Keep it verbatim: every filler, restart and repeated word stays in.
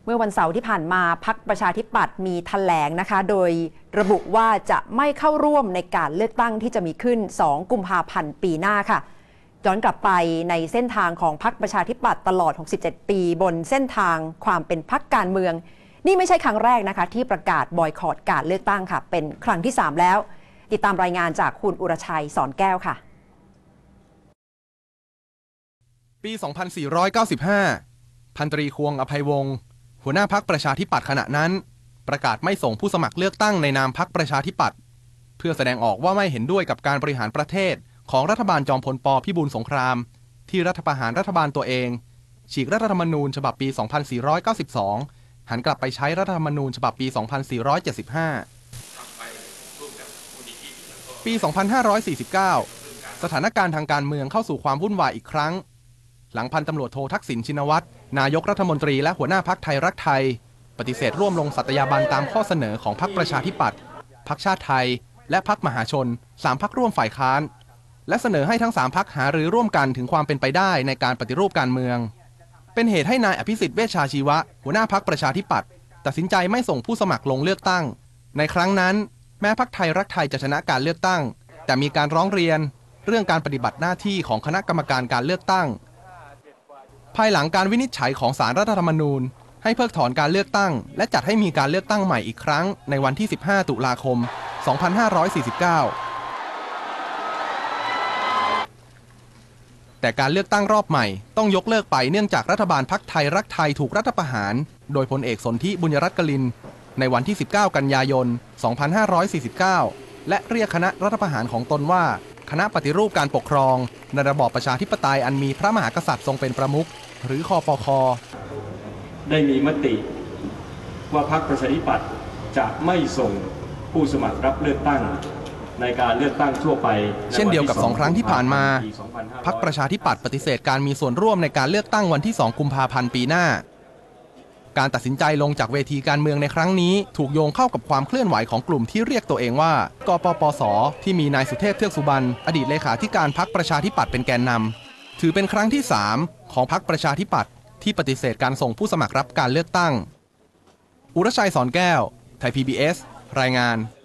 เมื่อวันเสาร์ที่ผ่านมาพรรคประชาธิปัตย์มีแถลงนะคะโดยระบุว่าจะไม่เข้าร่วมในการเลือกตั้งที่จะมีขึ้นสองกุมภาพันธ์ปีหน้าค่ะย้อนกลับไปในเส้นทางของพรรคประชาธิปัตย์ตลอดหกสิบเจ็ดปีบนเส้นทางความเป็นพรรคการเมืองนี่ไม่ใช่ครั้งแรกนะคะที่ประกาศบอยคอตการเลือกตั้งค่ะเป็นครั้งที่สามแล้วติดตามรายงานจากคุณอุรชัยสอนแก้วค่ะปี สองพันสี่ร้อยเก้าสิบห้า พันตรีควงอภัยวงศ์หัวหน้าพรรคประชาธิปัตย์ขณะนั้นประกาศไม่ส่งผู้สมัครเลือกตั้งในนามพรรคประชาธิปัตย์เพื่อแสดงออกว่าไม่เห็นด้วยกับการบริหารประเทศของรัฐบาลจอมพลป.พิบูลสงครามที่รัฐประหารรัฐบาลตัวเองฉีกรัฐธรรมนูญฉบับปี สองพันสี่ร้อยเก้าสิบสอง หันกลับไปใช้รัฐธรรมนูญฉบับปี สองพันสี่ร้อยเจ็ดสิบห้า ปี สองพันห้าร้อยสี่สิบเก้า สถานการณ์ทางการเมืองเข้าสู่ความวุ่นวายอีกครั้งหลังพันตำรวจโททักษิณชินวัตรนายกรัฐมนตรีและหัวหน้าพรรคไทยรักไทยปฏิเสธร่วมลงสัตยาบันตามข้อเสนอของพรรคประชาธิปัตย์พรรคชาติไทยและพรรคมหาชนสามพรรคร่วมฝ่ายค้านและเสนอให้ทั้งสามพรรคหารือร่วมกันถึงความเป็นไปได้ในการปฏิรูปการเมืองเป็นเหตุให้นายอภิสิทธิ์เวชชาชีวะหัวหน้าพรรคประชาธิปัตย์ตัดสินใจไม่ส่งผู้สมัครลงเลือกตั้งในครั้งนั้นแม้พรรคไทยรักไทยจะชนะการเลือกตั้งแต่มีการร้องเรียนเรื่องการปฏิบัติหน้าที่ของคณะกรรมการการเลือกตั้งภายหลังการวินิจฉัยของศาลรัฐธรรมนูญให้เพิกถอนการเลือกตั้งและจัดให้มีการเลือกตั้งใหม่อีกครั้งในวันที่สิบห้าตุลาคมสองพันห้าร้อยสี่สิบเก้าแต่การเลือกตั้งรอบใหม่ต้องยกเลิกไปเนื่องจากรัฐบาลพรรคไทยรักไทยถูกรัฐประหารโดยพลเอกสนธิบุญยรัตน์กลินในวันที่สิบเก้ากันยายนสองพันห้าร้อยสี่สิบเก้าและเรียกคณะรัฐประหารของตนว่าคณะปฏิรูปการปกครองในระบอบประชาธิปไตยอันมีพระมหากษัตริย์ทรงเป็นประมุขหรือคปค. ได้มีมติว่าพรรคประชาธิปัตย์จะไม่ส่งผู้สมัครรับเลือกตั้งในการเลือกตั้งทั่วไปเช่นเดียวกับสองครั้งที่ผ่านมาพรรคประชาธิปัตย์ปฏิเสธการมีส่วนร่วมในการเลือกตั้งวันที่สองกุมภาพันธ์ปีหน้าการตัดสินใจลงจากเวทีการเมืองในครั้งนี้ถูกโยงเข้ากับความเคลื่อนไหวของกลุ่มที่เรียกตัวเองว่ากปปส.ที่มีนายสุเทพเทือกสุบรรณอดีตเลขาธิการพรรคประชาธิปัตย์เป็นแกนนำถือเป็นครั้งที่สามของพรรคประชาธิปัตย์ที่ปฏิเสธการส่งผู้สมัครรับการเลือกตั้งอุรชัยสอนแก้วไทย พี บี เอส รายงาน